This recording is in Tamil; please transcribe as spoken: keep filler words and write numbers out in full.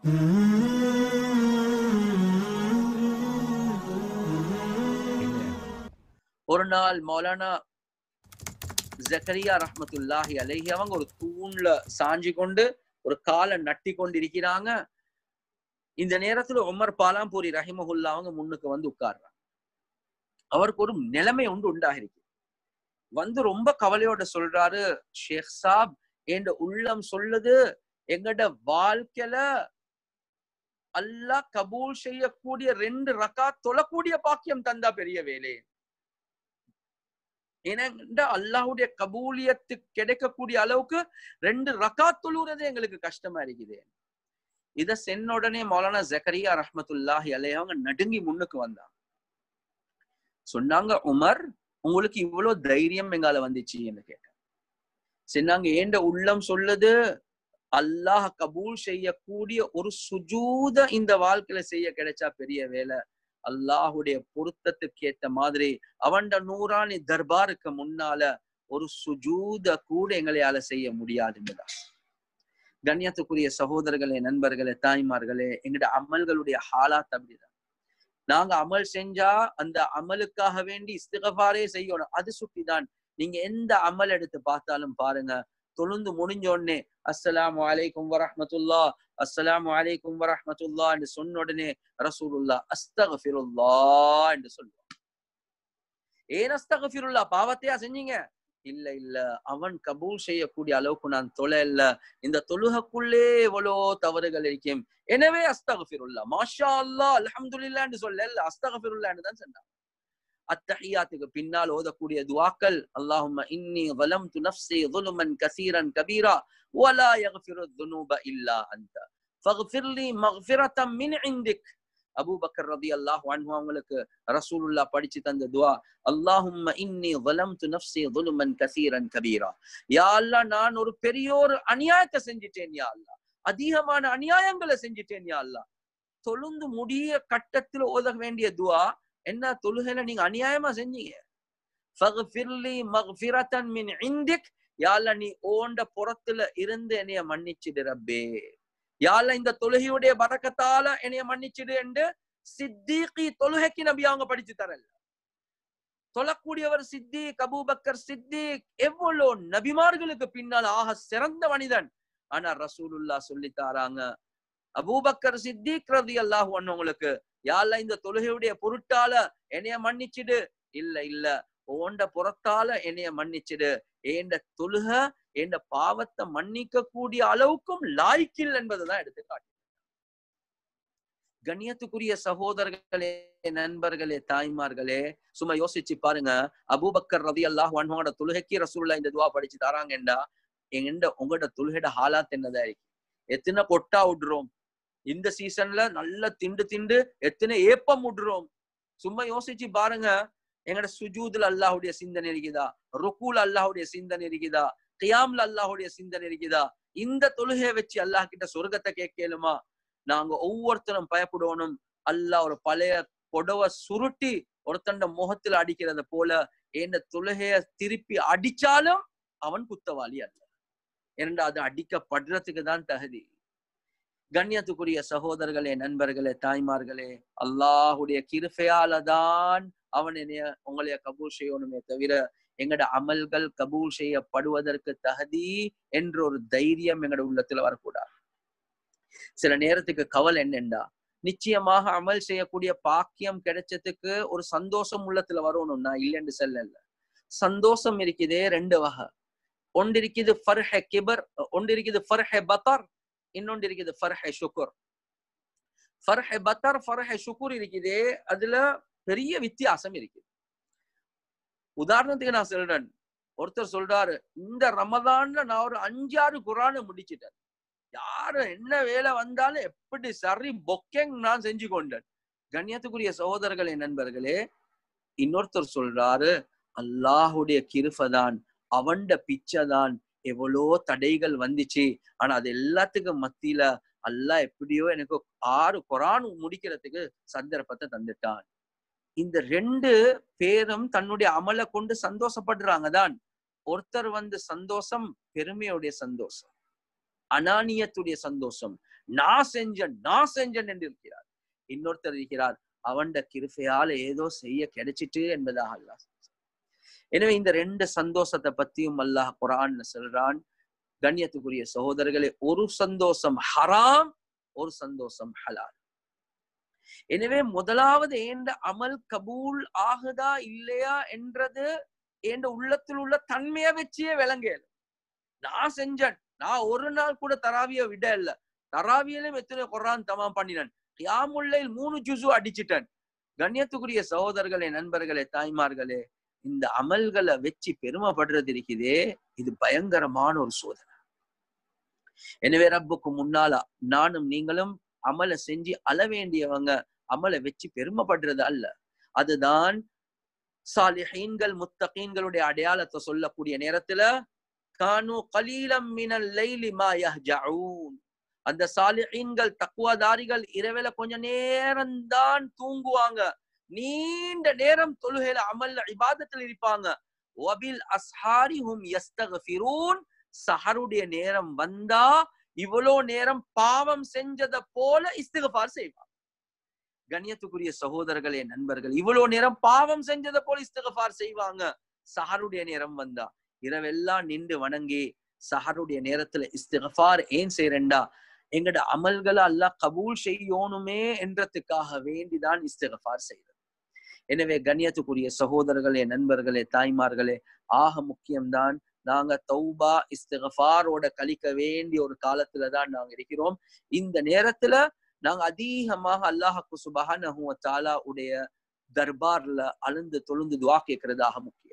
ஒரு நாள் மௌலானா ஜக்கரியா ரஹ்மத்துல்லாஹி அலைஹி அவங்க ஒரு தூண்ல சாஞ்சி கொண்டு ஒரு காலை நட்டி கொண்டு இருக்கிறாங்க. இந்த நேரத்துல உமர் பாலாம்பூரி ரஹிமஹுல்லா அவங்க முன்னுக்கு வந்து உட்கார்றாங்க. அவருக்கு ஒரு நிலைமை உண்டு உண்டாகிருக்கு. வந்து ரொம்ப கவலையோட சொல்றாரு, ஷேக் சாப், என் உள்ளம் சொல்லுது, எங்கட வாழ்க்கையில அல்லாஹ் கபூல் செய்யக்கூடிய ரெண்டு ரக்காத் தொழக்கூடிய பாக்கியம் தந்தா பெரிய வேலை. ஏன்னா அல்லாஹ்வுடைய கபூலியத்து கிடைக்கக்கூடிய அளவுக்கு ரெண்டு ரக்காத் தொழுறது எங்களுக்கு கஷ்டமா இருக்குது. இத சென்ன உடனே மௌலானா ஜக்கரியா ரஹ்மத்துல்லாஹி அலைஹி அவங்க நடுங்கி முன்னுக்கு வந்தாங்க. சொன்னாங்க, உமர், உங்களுக்கு இவ்வளவு தைரியம் எங்கால வந்துச்சு என்று கேட்டாங்க. சொன்னாங்க, ஏண்ட உள்ளம் சொல்லுது, அல்லாஹ் கபூல் செய்யக்கூடிய ஒரு சுஜூத இந்த வாழ்க்கையில செய்ய கிடைச்சா பெரிய வேலை. அல்லாஹுடைய பொருத்தத்துக்கு ஏத்த மாதிரி அவன்ட நூறானி தர்பாருக்கு முன்னால ஒரு சுஜூத கூட எங்களையால செய்ய முடியாதுங்கதான். கண்ணியத்துக்குரிய சகோதரர்களே, நண்பர்களே, தாய்மார்களே, எங்கட அமல்களுடைய ஹாலாத் அப்படிதான். நாங்க அமல் செஞ்சா அந்த அமலுக்காக வேண்டி இஸ்திக்ஃபாரே செய்யணும். அது சுட்டிதான். நீங்க எந்த அமல் எடுத்து பார்த்தாலும் பாருங்க, தொழுந்து முடிஞ்ச உடனே அஸ்ஸலாமு அலைக்கும் வரஹ்மத்துல்லாஹ், அஸ்ஸலாமு அலைக்கும் வரஹ்மத்துல்லாஹ் என்று சொன்ன உடனே ரசூலுல்லாஹ் அஸ்தக்ஃபிருல்லாஹ் என்று சொல்லுவாங்க. ஏன் அஸ்தக்ஃபிருல்லாஹ்? பாவத்தையா செஞ்சீங்க? இல்ல இல்ல, அவன் கபூல் செய்யக்கூடிய அளவுக்கு நான் தொலை இல்ல, இந்த தொழுகக்குள்ளே எவ்வளோ தவறுகள் இருக்கும், எனவே அஸ்தக்ஃபிருல்லாஹ், மாஷா அல்லாஹ், அல்ஹம்துலில்லாஹ் என்று சொல்ல இல்ல, அஸ்தக்ஃபிருல்லாஹ் என்று தான் சொன்னாங்க. அத்தஹியாத்துக்கு பின்னால் ஓதக்கூடிய துஆக்கள், அல்லாஹும்ம இன்னி ظلمت نفسي ظلما كثيرا كبيرا ولا يغفر الذنوب الا انت فاغفر لي مغفرة من عندك. அபூபக்கர் ரலியல்லாஹு அன்ஹு அவங்களுக்கு ரசூலுல்லாஹ் படிச்சு தந்த துஆ, அல்லாஹும்ம இன்னி ظلمت نفسي ظلما كثيرا كبيرا. யா அல்லாஹ், நான் ஒரு பெரியோர் அநியாயத்தை செஞ்சிட்டேன் யா அல்லாஹ், அதிகமான அநியாயங்களை செஞ்சிட்டேன் யா அல்லாஹ். தொழுந்து முடிய கட்டத்தில் ஓத வேண்டிய துஆ என்ன? தொழுகையில நீங்க அநியாயமா செஞ்சீங்க, ஃபக்ஃபிர்லி மக்ஃபிரத்தன் மின் இந்திக், யா அல்லாஹ் நீ ஓண்ட புறத்துல இருந்து என்னைய மன்னிச்சிடு ரப்பே, யா அல்லாஹ் இந்த தொழுகையுடைய பரக்கத்தால என்னைய மன்னிச்சிடு என்று சித்தீகி தொழுகைக்கு நபி அவங்க படிச்சு தரல. தொழக்கூடியவர் சித்திக், அபூபக்கர் சித்திக், எவ்வளவு நபிமார்களுக்கு பின்னால் ஆக சிறந்த மனிதன். ஆனா ரசூலுல்லாஹ் சொல்லி தாராங்க, அபூபக்கர் சித்திக் ரலியல்லாஹு அன்ஹு உங்களுக்கு, யா அல்லாஹ் இந்த தொழுகையுடைய பொருட்டால என்னைய மன்னிச்சிடு, இல்ல இல்ல ஓண்ட புறத்தால என்னைய மன்னிச்சிடு, ஏண்ட தொழுக என்ற பாவத்தை மன்னிக்க கூடிய அளவுக்கும் லாய்க்கில் என்பதுதான் எடுத்துக்காட்டு. கண்ணியத்துக்குரிய சகோதரர்களே, நண்பர்களே, தாய்மார்களே, சும்மா யோசிச்சு பாருங்க, அபூபக்கர் ரலியல்லாஹு அன்ஹுவோட தொழுகைக்கு ரசூலுல்லாஹ் இந்த துஆ படிச்சு தாராங்கண்டா, எங்க உங்களோட தொழுகையோட ஹாலாத் என்னதா இருக்கு? எத்தனை கொட்டா விடுறோம் இந்த சீசன்ல, நல்ல திண்டு திண்டு எத்தனை ஏப்பம் விடுறோம். சும்மா யோசிச்சு பாருங்க, எங்கட சுஜூதுல அல்லாஹுடைய சிந்தனை இருக்குதா? ருக்கூல அல்லாஹுடைய சிந்தனை இருக்குதா? கியாம்ல அல்லாஹுடைய சிந்தனை இருக்குதா? இந்த தொழுகையை வச்சு அல்லாஹ் கிட்ட சொர்க்கத்தை கேட்கலுமா? நாங்க ஒவ்வொருத்தரும் பயப்படணும், அல்லாஹ் ஒரு பழைய புடவை சுருட்டி ஒருத்தண்ட முகத்துல அடிக்கிறத போல என்ன தொழுகைய திருப்பி அடிச்சாலும் அவன் குத்தவாளி அல்ல, ஏனென்றா அது அடிக்கப்படுறதுக்கு தான் தகுதி. கண்ணியத்துக்குரிய சகோதரர்களே, நண்பர்களே, தாய்மார்களே, அல்லாஹுடைய கிருபையால தான் அவன் என்னைய உங்களைய கபூல் செய்யணுமே தவிர எங்கட அமல்கள் கபூல் செய்யப்படுவதற்கு தகுதி என்ற ஒரு தைரியம் எங்கட உள்ளத்துல வரக்கூடாது. சில நேரத்துக்கு கவலை என்னண்டா, நிச்சயமாக அமல் செய்யக்கூடிய பாக்கியம் கிடைச்சதுக்கு ஒரு சந்தோஷம் உள்ளத்துல வரணும்னா இல்லைன்னு சொல்ல. சந்தோஷம் இருக்குதே ரெண்டு வகை. ஒன்று இருக்குது ஃபர்ஹ கிபர், ஒன்று இருக்குது ஃபர்ஹ பத்தர், இன்னொன்று இருக்குது ஃபர்ஹ ஷுக்குர். ஃபர்ஹ பத்தர், ஃபர்ஹ ஷுக்குர் இருக்குதே, அதுல பெரிய வித்தியாசம் இருக்குது. உதாரணத்துக்கு நான் சொல்றேன், ஒருத்தர் சொல்றாரு, இந்த ரமதான்ல நான் ஒரு அஞ்சாறு குரானை முடிச்சிட்டேன், யாரு என்ன வேலை வந்தாலும் எப்படி சரி பொக்கெங் நான் செஞ்சு கொண்டேன். கண்ணியத்துக்குரிய சகோதரர்களே, நண்பர்களே, இன்னொருத்தர் சொல்றாரு, அல்லாஹுடைய கிருபைதான், அவன்ட பிச்சைதான், எவ்வளோ தடைகள் வந்துச்சு, ஆனா அது எல்லாத்துக்கும் மத்தியில அல்லாஹ் எப்படியோ எனக்கு ஆறு குரான் முடிக்கிறதுக்கு சந்தர்ப்பத்தை தந்துட்டான். இந்த ரெண்டு பேரும் தன்னுடைய அமலை கொண்டு சந்தோஷப்படுறாங்க தான். ஒருத்தர் வந்து சந்தோஷம் பெருமையுடைய சந்தோஷம், அனானியத்துடைய சந்தோஷம், நான் செஞ்சேன் நான் செஞ்சேன் என்று இருக்கிறார். இன்னொருத்தர் இருக்கிறார், அவண்ட கிருபையால ஏதோ செய்ய கிடைச்சிட்டு என்பதாக அல்லாஹ். எனவே இந்த ரெண்டு சந்தோஷத்தை பத்தியும் அல்லாஹ் குர்ஆன்ல சொல்றான். கண்ணியத்துக்குரிய சகோதரர்களே, ஒரு சந்தோஷம் ஹராம், ஒரு சந்தோஷம் ஹலால். எனவே முதலாவது ஏண்ட அமல் கபூல் ஆகுதா இல்லையா என்றது ஏண்ட உள்ளத்தில் உள்ள தன்மையை வச்சே விளங்கல. நான் செஞ்சேன், நான் ஒரு நாள் கூட தராவிய விட இல்ல, தராவியிலும் எத்தனை குர்ஆன் தமாம் பண்ணினேன், கியாமுல்லைல் மூணு ஜுசு அடிச்சிட்டேன். கண்ணியத்துக்குரிய சகோதரர்களே, நண்பர்களே, தாய்மார்களே, இந்த அமல்களை வச்சு பெருமைப்படுறது இருக்குதே, இது பயங்கரமான ஒரு சோதனை. எனவே ரப்புக்கு முன்னால நானும் நீங்களும் அமலை செஞ்சு அழ வேண்டியவங்க, அமலை வச்சு பெருமைப்படுறது அல்ல. அதுதான் சாலிஹீன்கள் முத்தகீன்களுடைய அடையாளத்தை சொல்லக்கூடிய நேரத்துல கானு கலீலம் மினல் லைலி மா யஹ்ஜஊன், அந்த சாலிஹீன்கள் தக்வாதாரிகள் இரவில கொஞ்ச நேரம் தான் தூங்குவாங்க, நீண்ட நேரம் தொழுகையில அமல் இபாதத்தில் இருப்பாங்க. வபில் அஸ்ஹாரி ஹும் யஸ்தக்ஃபிரூன், சஹருடைய நேரம் வந்தா இவ்வளோ நேரம் பாவம் செஞ்சத போல இஸ்திக்ஃபார் செய்வாங்க. கண்ணியத்துக்குரிய சகோதரர்களே, நண்பர்கள், இவ்வளோ நேரம் பாவம் செஞ்சத போல இஸ்திக்ஃபார் செய்வாங்க. சஹருடைய நேரம் வந்தா இரவெல்லாம் நின்று வணங்கி சஹருடைய நேரத்துல இஸ்திக்ஃபார் ஏன் செய்யறேன்டா, எங்கட அமல்களை அல்லாஹ் கபூல் செய்யணுமே என்றதுக்காக வேண்டிதான் இஸ்திக்ஃபார் செய்யறது. எனவே கண்ணியத்துக்குரிய சகோதரர்களே, நண்பர்களே, தாய்மார்களே, ஆக முக்கியம்தான் நாங்க தௌபா இஸ்திக்ஃபாரோட கழிக்க வேண்டிய ஒரு காலத்துலதான் நாங்க இருக்கிறோம். இந்த நேரத்துல நாங்க அதிகமாக அல்லாஹ் சுப்ஹானஹு வ தஆலா உடைய தர்பார்ல அழுந்து தொழுந்து துஆ கேட்கறதாக முக்கியம்.